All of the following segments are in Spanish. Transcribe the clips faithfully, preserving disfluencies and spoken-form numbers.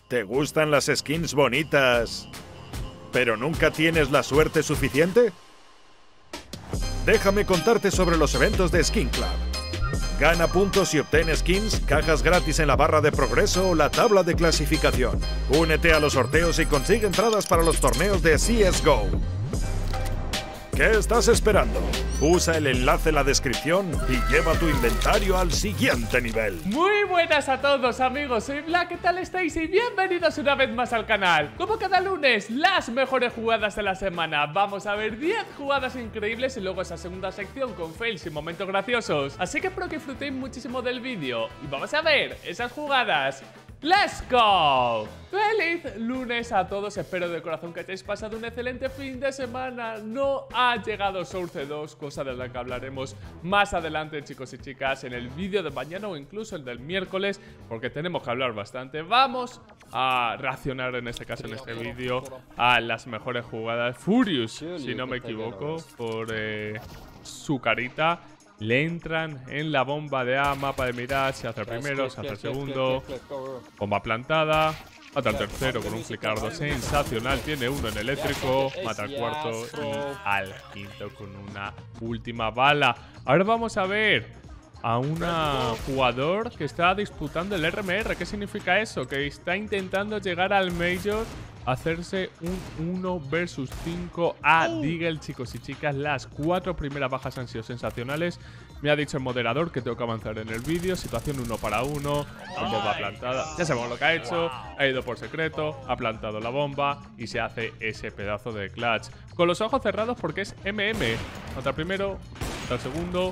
¿Te gustan las skins bonitas, pero nunca tienes la suerte suficiente? Déjame contarte sobre los eventos de Skin Club. Gana puntos y obtén skins, cajas gratis en la barra de progreso o la tabla de clasificación. Únete a los sorteos y consigue entradas para los torneos de C S G O. ¿Qué estás esperando? Usa el enlace en la descripción y lleva tu inventario al siguiente nivel. Muy buenas a todos, amigos, soy Black, ¿qué tal estáis? Y bienvenidos una vez más al canal. Como cada lunes, las mejores jugadas de la semana. Vamos a ver diez jugadas increíbles y luego esa segunda sección con fails y momentos graciosos. Así que espero que disfrutéis muchísimo del vídeo y vamos a ver esas jugadas. ¡Let's go! ¡Feliz lunes a todos! Espero de corazón que hayáis pasado un excelente fin de semana. No ha llegado Source dos, cosa de la que hablaremos más adelante, chicos y chicas, en el vídeo de mañana o incluso el del miércoles, porque tenemos que hablar bastante. Vamos a reaccionar en este caso, en este vídeo, a las mejores jugadas. Furious, si no me equivoco, por eh, su carita. Le entran en la bomba de A, mapa de mirar, se hace el primero, se hace el segundo. Bomba plantada, mata al tercero con un flicardo sensacional. Tiene uno en eléctrico, mata al cuarto y al quinto con una última bala. Ahora vamos a ver a un jugador que está disputando el R M R. ¿Qué significa eso? Que está intentando llegar al Major, hacerse un uno versus cinco a Deagle, chicos y chicas. Las cuatro primeras bajas han sido sensacionales. Me ha dicho el moderador que tengo que avanzar en el vídeo. Situación uno para uno, con bomba plantada. Ya sabemos lo que ha hecho. Ha ido por secreto, ha plantado la bomba y se hace ese pedazo de clutch. Con los ojos cerrados porque es M M. Mata el primero, mata el segundo.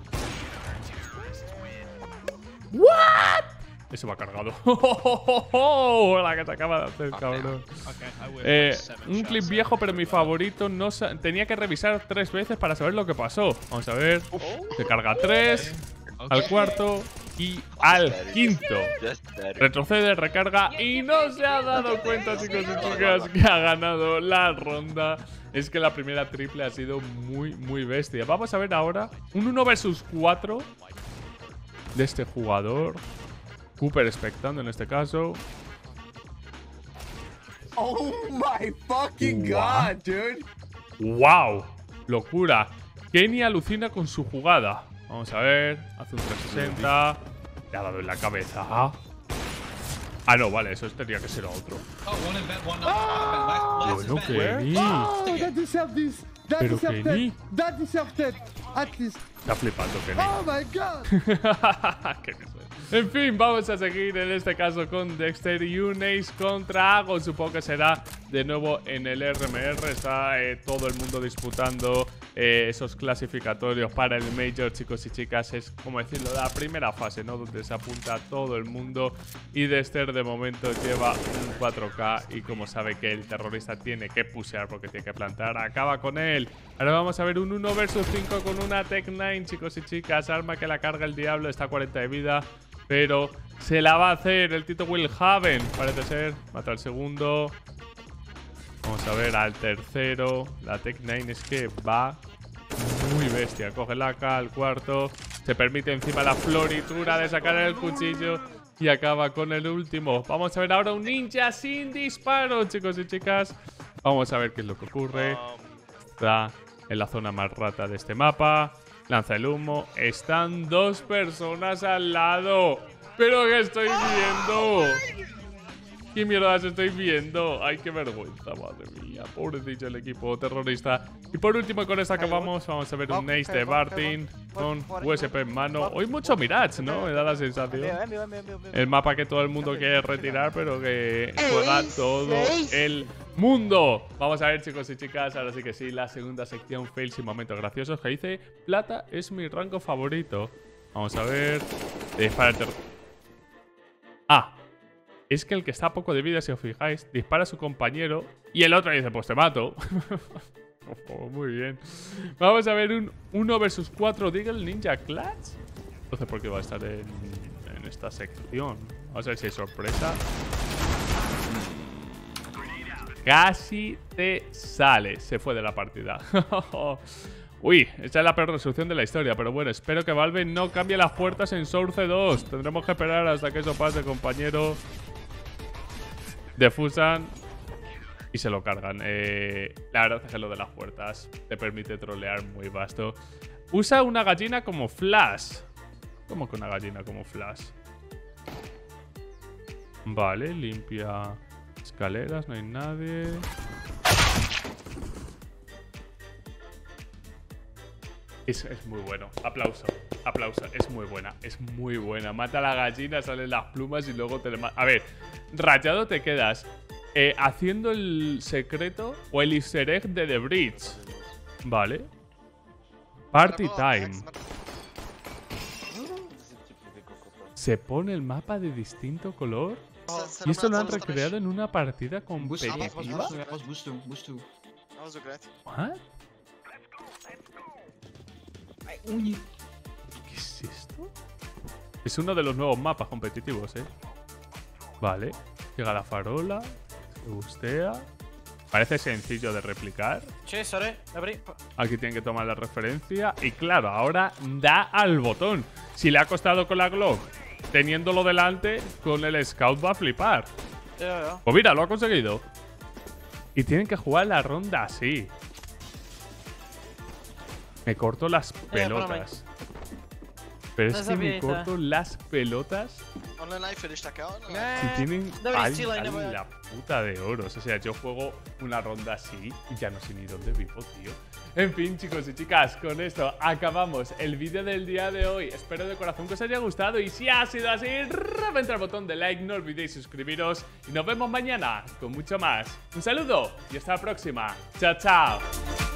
¿What? Eso va cargado. La que se acaba de hacer, cabrón. Eh, un clip viejo, pero mi favorito. No tenía que revisar tres veces para saber lo que pasó. Vamos a ver. Se carga tres, al cuarto y al quinto. Retrocede, recarga y no se ha dado cuenta, chicos y chicas, que ha ganado la ronda. Es que la primera triple ha sido muy, muy bestia. Vamos a ver ahora un uno versus cuatro de este jugador. Cooper expectando en este caso. Oh my fucking god, dude. Wow, locura. Kenny alucina con su jugada. Vamos a ver, hace un trescientos sesenta. Le ha dado en la cabeza. Ah, ah no, vale, eso tenía que ser otro. Bueno, Kenny. Oh, that deserved this. That Pero deserved Kenny. it. That deserved it. At least. Está flipando, Kenny. Oh my god. Qué cosa. En fin, vamos a seguir en este caso con Dexter y un ace contra Agon. Supongo que será de nuevo en el R M R. Está eh, todo el mundo disputando eh, esos clasificatorios para el Major, chicos y chicas. Es, como decirlo, la primera fase, ¿no? Donde se apunta todo el mundo. Y Dexter de momento lleva un cuatro K. Y como sabe que el terrorista tiene que pushear porque tiene que plantar, acaba con él. Ahora vamos a ver un uno versus cinco con una Tech nueve, chicos y chicas. Arma que la carga el diablo, está a cuarenta de vida. Pero se la va a hacer el Tito Wilhaven, parece ser. Mata al segundo. Vamos a ver al tercero. La Tech nueve es que va muy bestia. Coge la K al cuarto. Se permite encima la floritura de sacar el cuchillo. Y acaba con el último. Vamos a ver ahora un ninja sin disparo, chicos y chicas. Vamos a ver qué es lo que ocurre. Está en la zona más rata de este mapa. Lanza el humo. Están dos personas al lado. ¿Pero qué estoy viendo? ¿Qué mierdas estoy viendo? Ay, qué vergüenza, madre mía. Pobrecito el equipo terrorista. Y por último, con esta acabamos. Vamos a ver un ace de Bartin con U S P en mano. Hoy mucho Mirage, ¿no? Me da la sensación. El mapa que todo el mundo quiere retirar, pero que juega todo el mundo. Vamos a ver, chicos y chicas. Ahora sí que sí, la segunda sección, fails y momentos graciosos, que dice: plata es mi rango favorito. Vamos a ver. Dispara el terror. Ah, es que el que está a poco de vida, si os fijáis, dispara a su compañero y el otro dice: pues te mato. Oh, muy bien. Vamos a ver un uno versus cuatro Deagle Ninja Clutch. Entonces, ¿por qué va a estar en, en esta sección? Vamos a ver si hay sorpresa. Casi te sale. Se fue de la partida. Uy, esta es la peor resolución de la historia. Pero bueno, espero que Valve no cambie las puertas en Source dos. Tendremos que esperar hasta que eso pase, compañero. defusan y se lo cargan. Eh, la verdad es que lo de las puertas te permite trolear muy vasto. Usa una gallina como flash. ¿Cómo que una gallina como flash? Vale, limpia escaleras, no hay nadie. Es, es muy bueno. Aplauso. Aplauso. Es muy buena. Es muy buena. Mata a la gallina, salen las plumas y luego te le mata. A ver, rayado te quedas eh, haciendo el secreto o el easter egg de The Bridge. Vale. Party time. Se pone el mapa de distinto color. Y esto lo han recreado en una partida competitiva. ¿What? ¿Qué es esto? Es uno de los nuevos mapas competitivos, ¿eh? Vale. Llega la farola. Se bustea. Parece sencillo de replicar. Aquí tienen que tomar la referencia. Y claro, ahora da al botón. Si le ha costado con la Glock, teniéndolo delante, con el Scout va a flipar. Pues mira, lo ha conseguido. Y tienen que jugar la ronda así. Me corto las pelotas. Pero es que me corto las pelotas. Si tienen ay, ay, la puta de oros. O sea, yo juego una ronda así y ya no sé ni dónde vivo, tío. En fin, chicos y chicas, con esto acabamos el vídeo del día de hoy. Espero de corazón que os haya gustado. Y si ha sido así, reventad el botón de like, no olvidéis suscribiros. Y nos vemos mañana con mucho más. Un saludo y hasta la próxima. Chao, chao.